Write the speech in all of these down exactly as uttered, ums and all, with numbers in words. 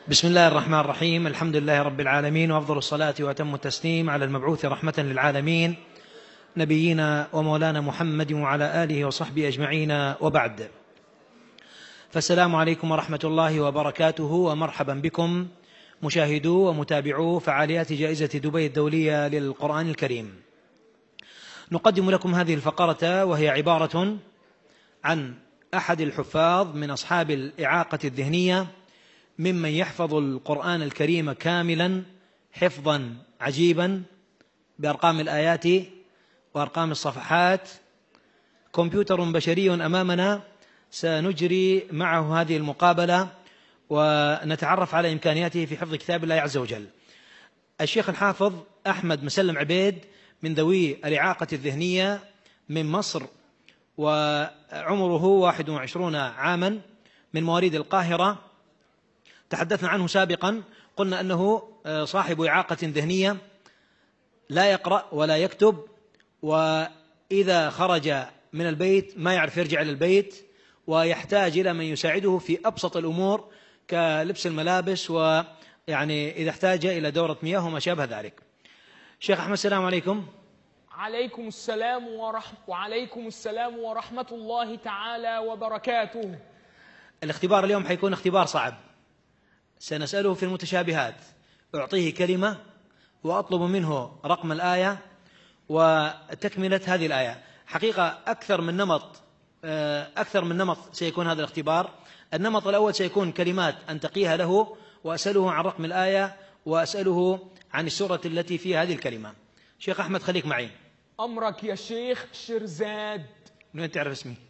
بسم الله الرحمن الرحيم. الحمد لله رب العالمين، وأفضل الصلاة وأتم التسليم على المبعوث رحمة للعالمين نبينا ومولانا محمد وعلى آله وصحبه أجمعين، وبعد. فالسلام عليكم ورحمة الله وبركاته، ومرحبا بكم مشاهدو ومتابعو فعاليات جائزة دبي الدولية للقرآن الكريم. نقدم لكم هذه الفقرة وهي عبارة عن أحد الحفاظ من أصحاب الإعاقة الذهنية ممن يحفظ القرآن الكريم كاملا حفظا عجيبا بأرقام الآيات وأرقام الصفحات. كمبيوتر بشري أمامنا، سنجري معه هذه المقابلة ونتعرف على إمكانياته في حفظ كتاب الله عز وجل. الشيخ الحافظ أحمد مسلم عبيد من ذوي الإعاقة الذهنية من مصر، وعمره واحد وعشرون عاما، من مواليد القاهرة. تحدثنا عنه سابقا، قلنا أنه صاحب إعاقة ذهنية لا يقرأ ولا يكتب، وإذا خرج من البيت ما يعرف يرجع إلى البيت، ويحتاج إلى من يساعده في أبسط الأمور كلبس الملابس، ويعني إذا احتاج إلى دورة مياه وما شابه ذلك. شيخ أحمد، السلام عليكم. عليكم السلام ورحمة وعليكم السلام ورحمة الله تعالى وبركاته. الاختبار اليوم حيكون اختبار صعب، سنسأله في المتشابهات، أعطيه كلمة وأطلب منه رقم الآية وتكملة هذه الآية. حقيقة أكثر من نمط أكثر من نمط سيكون هذا الاختبار. النمط الأول سيكون كلمات أنتقيها له، وأسأله عن رقم الآية، وأسأله عن السورة التي فيها هذه الكلمة. شيخ أحمد، خليك معي. أمرك يا شيخ شرزاد. من وين تعرف اسمي؟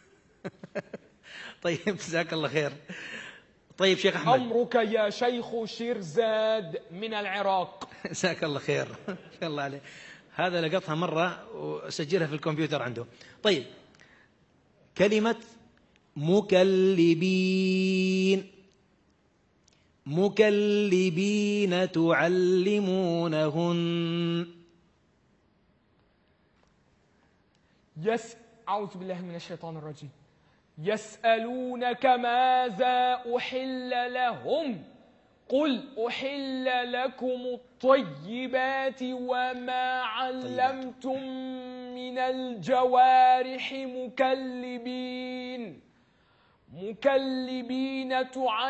طيب، جزاك الله خير. طيب شيخ أحمد. أمرك يا شيخ شيرزاد من العراق. جزاك الله خير. ما شاء الله عليه، هذا لقطها مرة وسجلها في الكمبيوتر عنده. طيب، كلمة مكلبين. مكلبين تعلمونهن. يس أعوذ بالله من الشيطان الرجيم. يسألونك ماذا أحل لهم قل أحل لكم الطيبات وما علمتم من الجوارح مكلبين مكلبين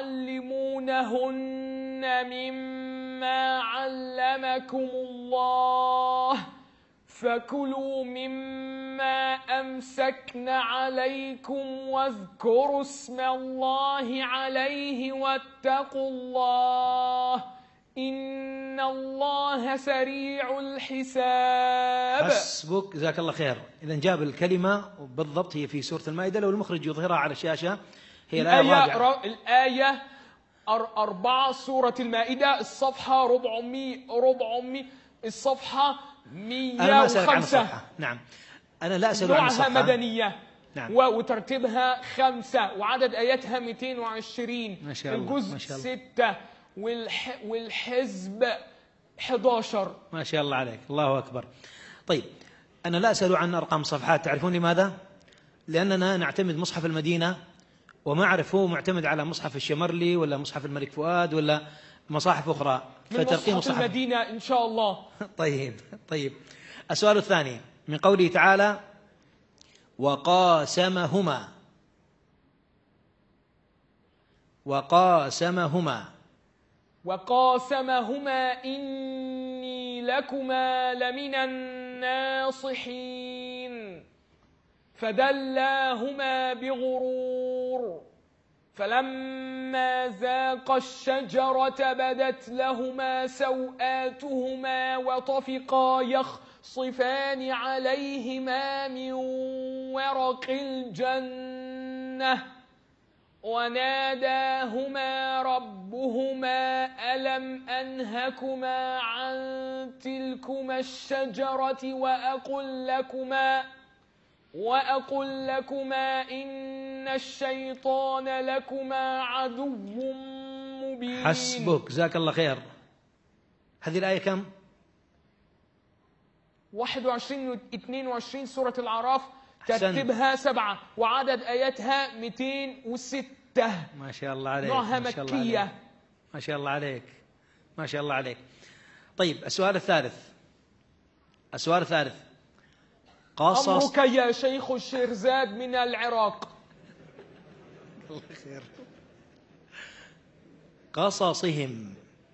تعلمونهن مما علمكم الله فكلوا مما أمسكن عليكم واذكروا اسم الله عليه واتقوا الله إن الله سريع الحساب. حسبك، جزاك الله خير. إذن جاب الكلمة بالضبط، هي في سورة المائدة. لو المخرج يظهرها على الشاشة، هي الآية الرابعة. الآية أربعة، سورة المائدة، الصفحة أربعمائة أربعمائة الصفحة مئة وخمسة. أنا ما أسألك عن الصفحة. نعم، أنا لا أسأل عن الصفحة. نوعها مدنية. نعم. وترتيبها خمسة، وعدد آياتها مئتين وعشرين. ما شاء الله. الجزء ما شاء الله. ستة، والح... والحزب أحد عشر. ما شاء الله عليك، الله أكبر. طيب، أنا لا أسأل عن أرقام صفحات. تعرفون لماذا؟ لأننا نعتمد مصحف المدينة، وما أعرف هو معتمد على مصحف الشمرلي ولا مصحف الملك فؤاد ولا مصاحف أخرى، فترقيم مصحف المدينة إن شاء الله. طيب طيب. السؤال الثاني من قوله تعالى: وقاسمهما. وقاسمهما وقاسمهما إني لكما لمن الناصحين فدلاهما بغرور فلما ذاقا الشجرة بدت لهما سوآتهما وطفقا يخصفان عليهما من ورق الجنة وناداهما ربهما ألم أنهكما عن تلكما الشجرة وأقل لكما وأقل لكما إن الشيطان لكما عدو مبين. حسبك، جزاك الله خير. هذه الآية كم؟ واحد وعشرين و اثنين وعشرين سورة الأعراف. ترتيبها سبعة، وعدد آياتها مئتين وستة. ما شاء الله عليك. نوعها مكية. ما شاء الله عليك، ما شاء الله عليك. طيب السؤال الثالث، السؤال الثالث قصص. أمرك يا شيخ الشيرزاد من العراق. الله خير. قصصهم،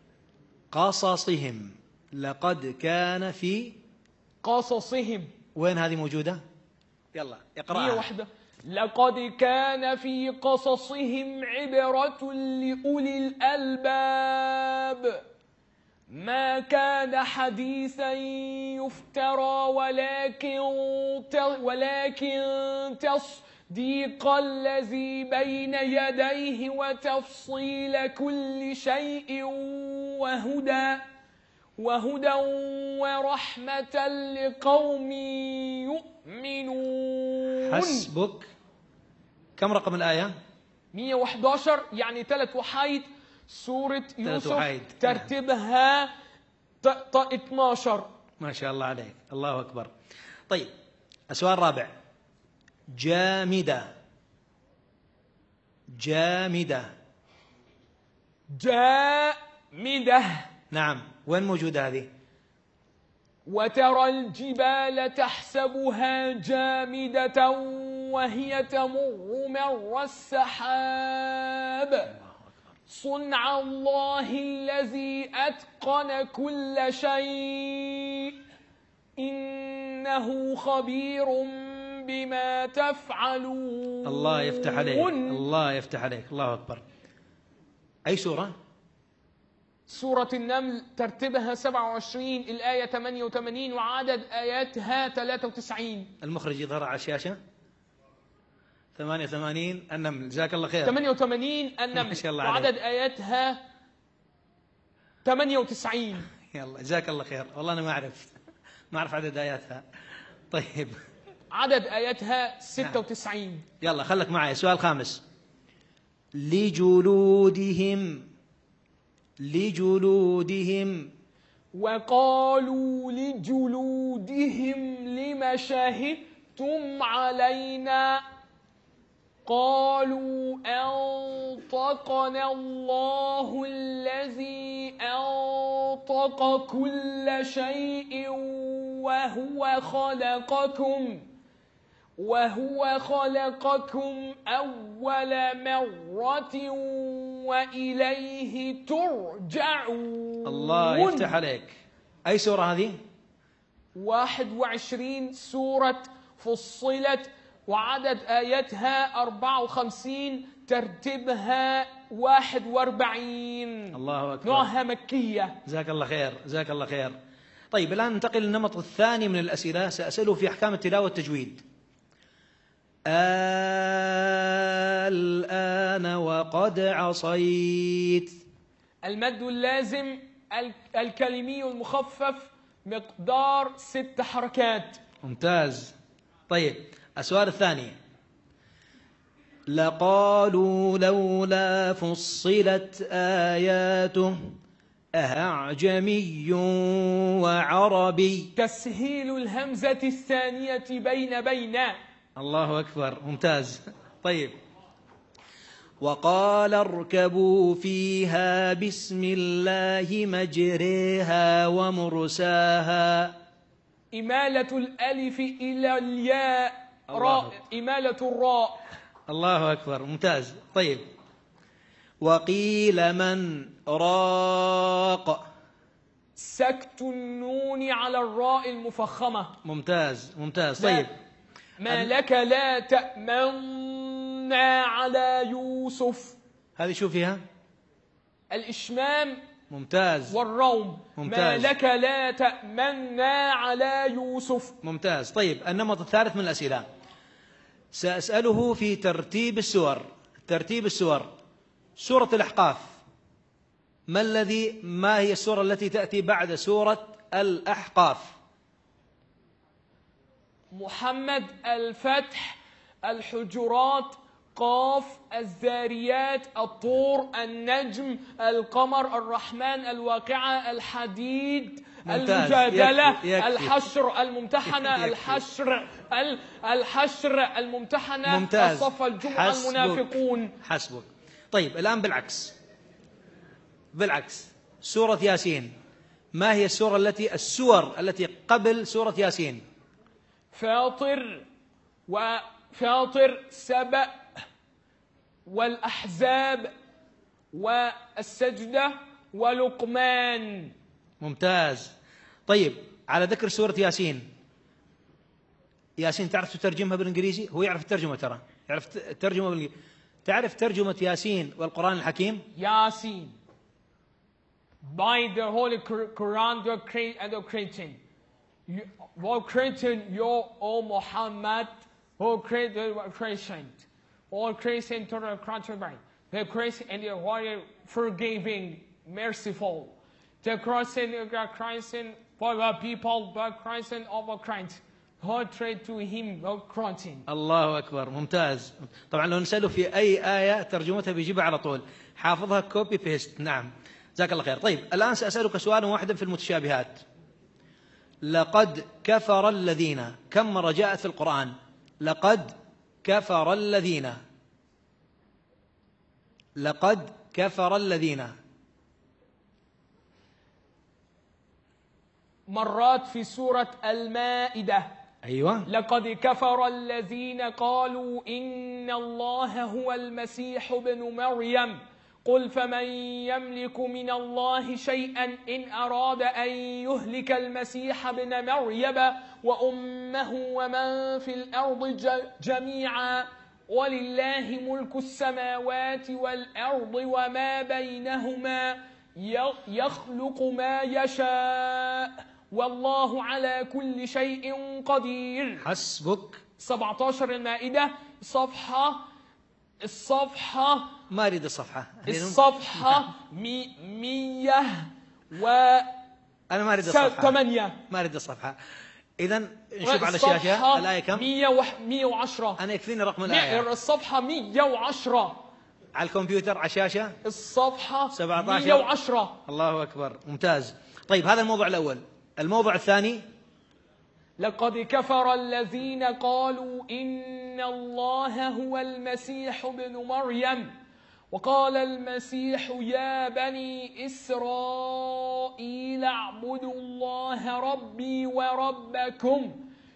قصصهم لقد كان في قصصهم. وين هذه موجودة؟ يلا اقرأها. هي واحدة. لقد كان في قصصهم عبرة لأولي الألباب ما كان حديثا يفترى ولكن ولكن تصديق الذي بين يديه وتفصيل كل شيء وهدى وهدى ورحمة لقوم يؤمنون. حسبك. كم رقم الآية؟ مئة وأحد عشر، يعني ثلاث وحيد. سورة يوسف وحيد. ترتيبها اثني عشر. ما شاء الله عليك، الله أكبر. طيب السؤال الرابع جامدة. جامدة. جامدة. نعم، وين موجودة هذه؟ وترى الجبال تحسبها جامدة وهي تمر مر السحاب صنع الله الذي أتقن كل شيء إنه خبير بما تفعلون. الله يفتح عليك، الله يفتح عليك، الله أكبر. أي سورة؟ سورة النمل، ترتيبها سبعة وعشرين، الآية ثمانية وثمانين، وعدد آياتها ثلاثة وتسعين. المخرج يظهر على الشاشة. ثمانية وثمانين النمل، جزاك الله خير. ثمانية وثمانين النمل، ما شاء الله وعدد عليك. آياتها ثمانية وتسعين. يلا جزاك الله خير، والله أنا ما أعرف، ما أعرف عدد آياتها. طيب عدد آياتها ستة وتسعين. يلا خلك معي. السؤال الخامس لجلودهم. لجلودهم. وقالوا لجلودهم لم شهدتم علينا قالوا أنطقنا الله الذي أنطق كل شيء وهو خلقكم وهو خلقكم أول مرة وإليه ترجعون. الله يفتح عليك. أي سورة هذه؟ واحد وعشرين، سورة فصلت، وعدد آياتها أربعة وخمسين، ترتيبها واحد وأربعين. الله أكبر. نوعها مكية. جزاك الله خير، جزاك الله خير. طيب الآن ننتقل للنمط الثاني من الأسئلة، سأسأله في أحكام التلاوة والتجويد. الآن وقد عصيت. المد اللازم الكلمي المخفف مقدار ست حركات. ممتاز. طيب السؤال الثاني لقالوا لولا فصلت آياته أعجمي وعربي. تسهيل الهمزة الثانية بين بين. الله أكبر، ممتاز. طيب وقال اركبوا فيها بسم الله مجريها ومرساها. إمالة الألف إلى الياء، راء، إمالة الراء. الله أكبر، ممتاز. طيب وقيل من راق. سكت النون على الراء المفخمة. ممتاز ممتاز. طيب ما لك لا تأمنا على يوسف. هذه شو فيها؟ الإشمام ممتاز والروم. ممتاز. ما لك لا تأمنا على يوسف. ممتاز. طيب النمط الثالث من الأسئلة، سأسأله في ترتيب السور. ترتيب السور، سورة الأحقاف ما الذي ما هي السورة التي تأتي بعد سورة الأحقاف؟ محمد، الفتح، الحجرات، قاف، الذاريات، الطور، النجم، القمر، الرحمن، الواقعة، الحديد، ممتاز. المجادلة، يكفي. يكفي. الحشر، الممتحنة، يكفي. الحشر الحشر الممتحنة، ممتاز. الصف، الجمعة، حسبك. المنافقون. حسبك. طيب الآن بالعكس، بالعكس، سورة ياسين ما هي السورة التي السور التي قبل سورة ياسين؟ فاطر وفاطر سبأ والأحزاب والسجدة ولقمان. ممتاز. طيب على ذكر سورة ياسين، ياسين تعرف تترجمها بالإنجليزي؟ هو يعرف الترجمة، ترى يعرف الترجمة بالإنجليزي. تعرف ترجمة ياسين والقرآن الحكيم؟ ياسين by the Holy Quran and the Christian. Well, Christian, you, O Muhammad, who created Christian, all Christian to the country, the Christian and the warrior forgiving, merciful, the Christian, the Christian for the people, the Christian of the Christ, who trade to him, the Christian. الله أكبر، ممتاز. طبعا لو نسأله في أي آية ترجمتها بيجيبها على طول، حافظها كوبي بيست. نعم، جزاك الله خير. طيب الآن سأسألك سؤالا واحدا في المتشابهات. لقد كفر الذين، كم مرة جاءت في القرآن لقد كفر الذين؟ لقد كفر الذين مرات في سورة المائدة. أيوة. لقد كفر الذين قالوا إن الله هو المسيح ابن مريم قل فمن يملك من الله شيئا إن أراد أن يهلك المسيح ابن مريم وأمه ومن في الأرض جميعا ولله ملك السماوات والأرض وما بينهما يخلق ما يشاء والله على كل شيء قدير. حسبك. سبعة عشر المائدة، صفحة الصفحة ما أريد الصفحة الصفحة مي مية و أنا ما أريد الصفحة ثمانية. ما أريد الصفحة. إذن نشوف على الشاشة الآية كم؟ مية وح... مية وعشرة. أنا يكفيني رقم الآية. الصفحة مية وعشرة على الكمبيوتر على الشاشة. الصفحة سبعة عشر مية وعشرة. الله أكبر، ممتاز. طيب هذا الموضوع الأول. الموضوع الثاني، لقد كفر الذين قالوا إن الله هو المسيح ابن مريم وقال المسيح يا بني إسرائيل اعبدوا الله ربي وربكم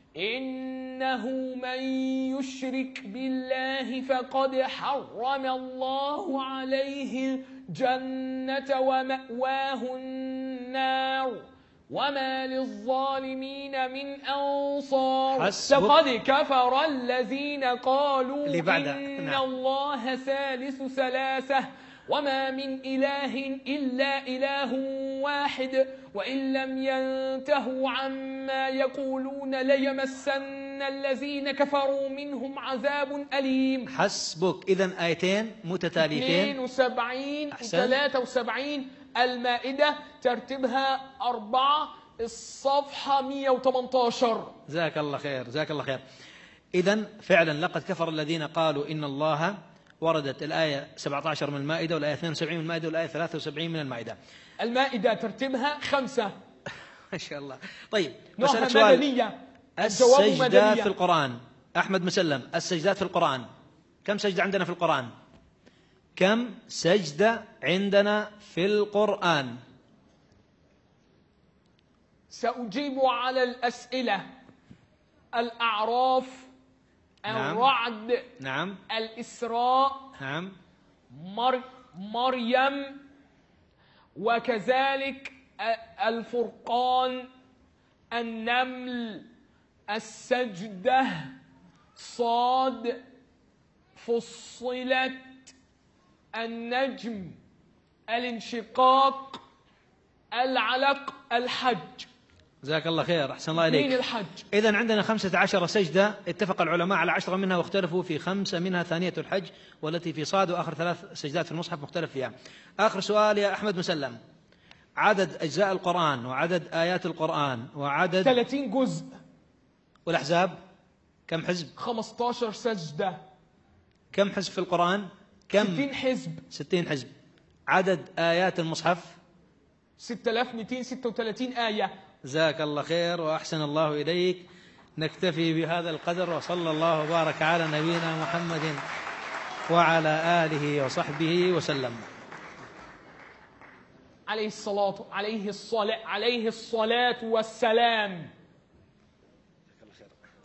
إنه من يشرك بالله فقد حرم الله عليه الجنة ومأواه النار وما للظالمين من أنصار. لقد كفر الذين قالوا إن نعم. الله ثالث ثلاثة وما من إله إلا إله واحد وإن لم ينتهوا عما يقولون ليمسن الذين كفروا منهم عذاب أليم. حسبك. إذن آيتين متتاليتين، اثنين وسبعين وثلاثة وسبعين. المائدة ترتيبها أربعة، الصفحة مية وثمانية عشر. جزاك الله خير، جزاك الله خير. إذن فعلا لقد كفر الذين قالوا إن الله، وردت الآية سبعة عشر من المائدة والآية اثنين وسبعين من المائدة والآية ثلاثة وسبعين من المائدة. المائدة ترتيبها خمسة. ما شاء الله. طيب نوعها مدنية. السجدة في القرآن، أحمد مسلم، السجدات في القرآن كم سجدة عندنا في القرآن؟ كم سجدة عندنا في القرآن؟ سأجيب على الأسئلة. الأعراف، نعم. الرعد، نعم. الإسراء، نعم. مر... مريم، وكذلك الفرقان، النمل، السجدة، صاد، فصلت، النجم، الانشقاق، العلق، الحج. جزاك الله خير، أحسن الله إليك. من الحج. إذن عندنا خمسة عشر سجدة، اتفق العلماء على عشرة منها واختلفوا في خمسة منها، ثانية الحج والتي في صاد، وآخر ثلاث سجدات في المصحف مختلف فيها. آخر سؤال يا أحمد مسلم، عدد أجزاء القرآن وعدد آيات القرآن وعدد ثلاثين جزء. والأحزاب كم حزب؟ خمسة عشر سجدة. كم حزب في القرآن؟ كم؟ ستين حزب. ستين حزب. عدد آيات المصحف؟ ستة آلاف ومئتين وستة وثلاثين آية. جزاك الله خير وأحسن الله إليك. نكتفي بهذا القدر، وصلى الله وبارك على نبينا محمد وعلى آله وصحبه وسلم. عليه الصلاة عليه الصلاة عليه الصلاة والسلام.